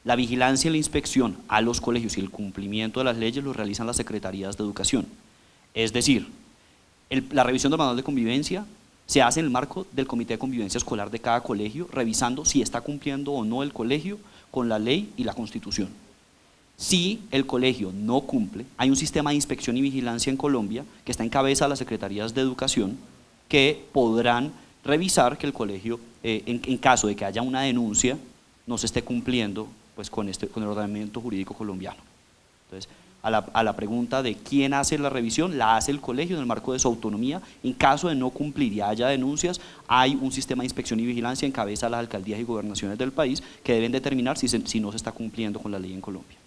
La vigilancia y la inspección a los colegios y el cumplimiento de las leyes lo realizan las secretarías de educación. Es decir, la revisión del manual de convivencia se hace en el marco del comité de convivencia escolar de cada colegio, revisando si está cumpliendo o no el colegio con la ley y la Constitución. Si el colegio no cumple, hay un sistema de inspección y vigilancia en Colombia que está en cabeza de las secretarías de educación que podrán revisar que el colegio, en caso de que haya una denuncia, no se esté cumpliendo pues, con el ordenamiento jurídico colombiano. Entonces, a la pregunta de quién hace la revisión, la hace el colegio en el marco de su autonomía. En caso de no cumplir y haya denuncias, hay un sistema de inspección y vigilancia en cabeza de las alcaldías y gobernaciones del país que deben determinar si no se está cumpliendo con la ley en Colombia.